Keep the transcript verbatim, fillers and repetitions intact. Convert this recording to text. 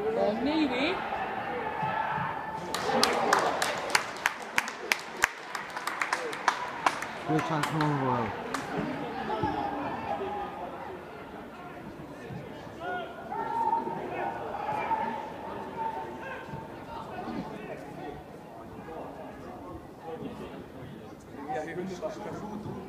The Navy. Switch on convoy. Ja, je kunt dus als je gaat voeten.